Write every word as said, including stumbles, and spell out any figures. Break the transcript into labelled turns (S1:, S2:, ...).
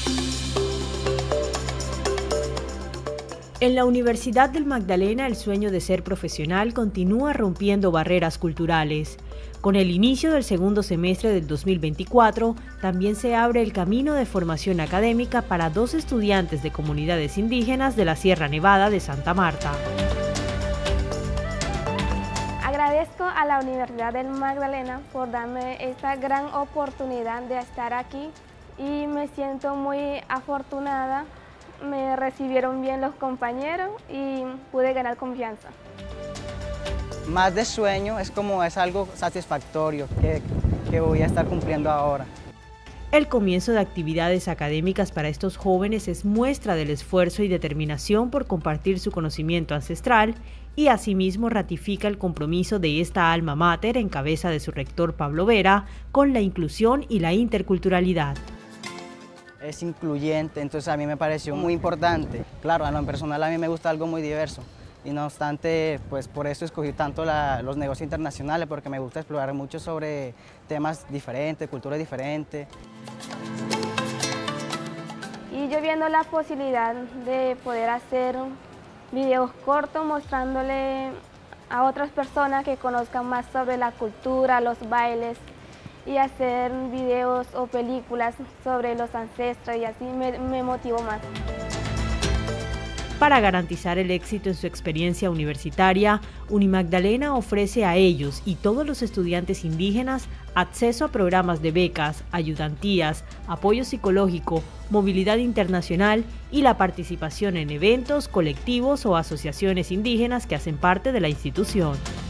S1: En la Universidad del Magdalena, el sueño de ser profesional continúa rompiendo barreras culturales. Con el inicio del segundo semestre del dos mil veinticuatro, también se abre el camino de formación académica para dos estudiantes de comunidades indígenas de la Sierra Nevada de Santa Marta.
S2: Agradezco a la Universidad del Magdalena por darme esta gran oportunidad de estar aquí y me siento muy afortunada. Me recibieron bien los compañeros y pude ganar confianza.
S3: Más de sueño, es como es algo satisfactorio que, que voy a estar cumpliendo ahora.
S1: El comienzo de actividades académicas para estos jóvenes es muestra del esfuerzo y determinación por compartir su conocimiento ancestral y asimismo ratifica el compromiso de esta alma mater en cabeza de su rector Pablo Vera con la inclusión y la interculturalidad.
S3: Es incluyente, entonces a mí me pareció muy importante. Claro, a lo personal a mí me gusta algo muy diverso y no obstante, pues por eso escogí tanto la, los negocios internacionales, porque me gusta explorar mucho sobre temas diferentes, culturas diferentes.
S2: Y yo viendo la posibilidad de poder hacer videos cortos mostrándole a otras personas que conozcan más sobre la cultura, los bailes, y hacer videos o películas sobre los ancestros y así me, me motivó más.
S1: Para garantizar el éxito en su experiencia universitaria, Unimagdalena ofrece a ellos y todos los estudiantes indígenas acceso a programas de becas, ayudantías, apoyo psicológico, movilidad internacional y la participación en eventos, colectivos o asociaciones indígenas que hacen parte de la institución.